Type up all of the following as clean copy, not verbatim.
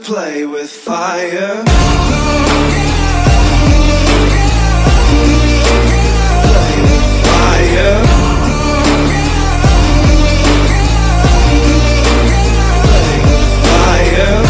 Play with fire. Play with fire. Play with fire.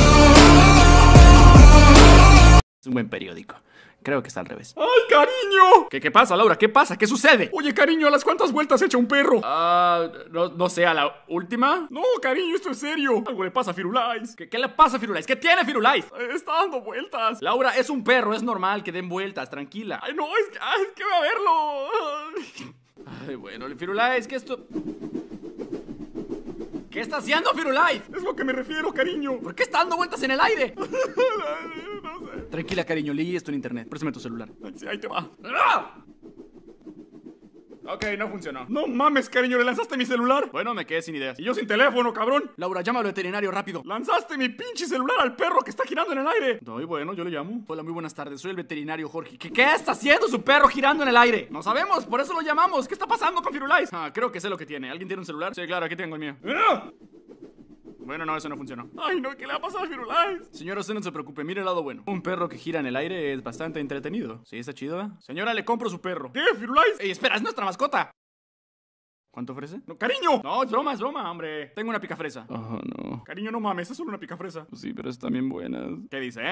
Es un buen periódico. Creo que está al revés. ¡Ay, cariño! ¿Qué pasa, Laura? ¿Qué pasa? ¿Qué sucede? Oye, cariño, ¿a las cuántas vueltas echa un perro? No sé, ¿a la última? No, cariño, esto es serio. Algo le pasa a Firulais. ¿Qué le pasa a Firulais? ¿Qué tiene Firulais? Está dando vueltas. Laura, es un perro, es normal que den vueltas, tranquila. Ay, no, es que voy a verlo. Ay, bueno, Firulais, ¿qué esto? ¿Qué está haciendo Firulais? Es lo que me refiero, cariño. ¿Por qué está dando vueltas en el aire? No sé. Tranquila, cariño, leí esto en internet. Préstame tu celular. Ay, sí, ahí te va. ¡Ah! Ok, no funcionó. No mames, cariño, ¿le lanzaste mi celular? Bueno, me quedé sin ideas. Y yo sin teléfono, cabrón. Laura, llama al veterinario rápido. Lanzaste mi pinche celular al perro que está girando en el aire. Ay, bueno, yo le llamo. Hola, muy buenas tardes. Soy el veterinario Jorge. ¿Qué está haciendo su perro girando en el aire? No sabemos, por eso lo llamamos. ¿Qué está pasando con Firulais? Creo que sé lo que tiene. ¿Alguien tiene un celular? Sí, claro, aquí tengo el mío. Bueno, no, eso no funcionó. Ay, no, ¿qué le ha pasado a Firulais? Señora, usted no se preocupe, mire el lado bueno. Un perro que gira en el aire es bastante entretenido. Sí, está chido, ¿eh? Señora, le compro su perro. ¿Qué, Firulais? Ey, espera, es nuestra mascota. ¿Cuánto ofrece? No, cariño. No, es broma, hombre. Tengo una picafresa. Oh, no. Cariño, no mames, es solo una picafresa. Sí, pero están bien buenas. ¿Qué dice,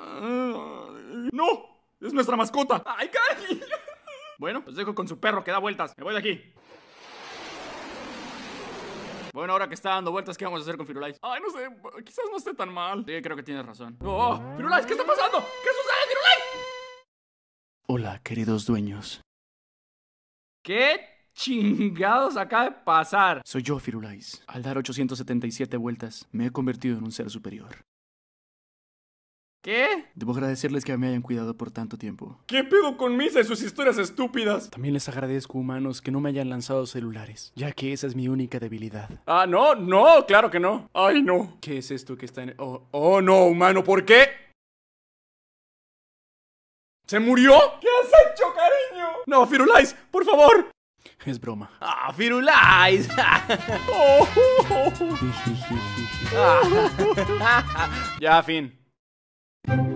¡No! ¡Es nuestra mascota! ¡Ay, cariño! Bueno, los dejo con su perro que da vueltas. Me voy de aquí. Bueno, ahora que está dando vueltas, ¿qué vamos a hacer con Firulais? Ay, no sé, quizás no esté tan mal. Sí, creo que tienes razón. ¡Oh! ¡Firulais, ¿qué está pasando? ¿Qué sucede, Firulais? Hola, queridos dueños. ¿Qué chingados acaba de pasar? Soy yo, Firulais. Al dar 877 vueltas, me he convertido en un ser superior. ¿Qué? Debo agradecerles que me hayan cuidado por tanto tiempo. ¿Qué pedo con Misa y sus historias estúpidas? También les agradezco, humanos, que no me hayan lanzado celulares, ya que esa es mi única debilidad. No, claro que no. Ay, no. ¿Qué es esto que está en... Oh, no, humano, ¿por qué? ¿Se murió? ¿Qué has hecho, cariño? No, Firulais, por favor. Es broma. Firulais. Ya, fin.